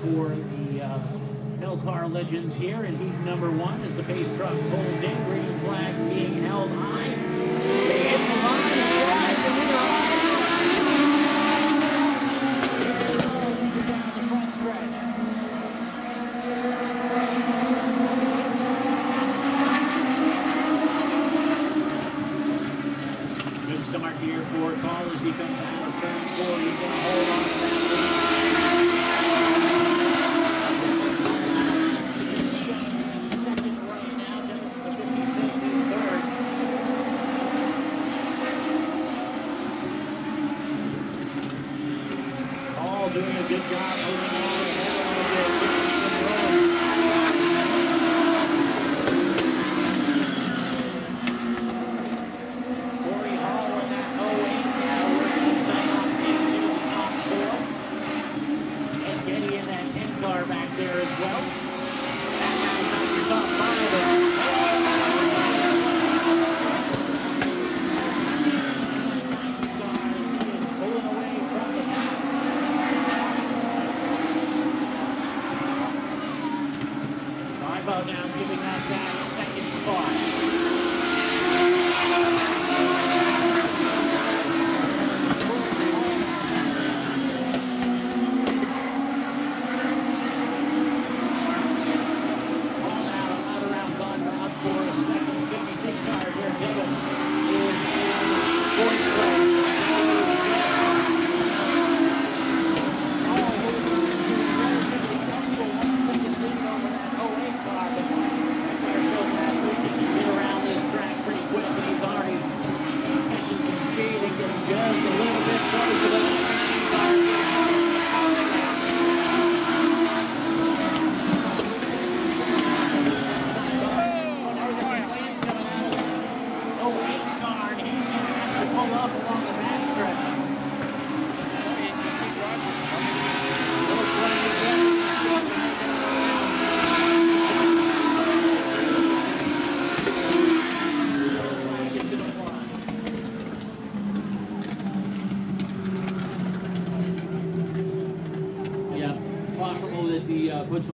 for the Hill Car Legends here in heat number 1 as the pace truck pulls in. Green flag being held high. They hit the line and drive the leader line. It's the road down the front stretch. Good start here for Call as he comes out of turn 4. He's going to hold on to that lead. Doing a good job moving on ahead Corey Hall in that 08 now working himself up into the top 4. And Getty in that 10 car back there as well. That guy's not your top 5. Now giving that guy second spot. All out around Gone Route for a second. 56 car here. Davis is in fourth place. Possible that he puts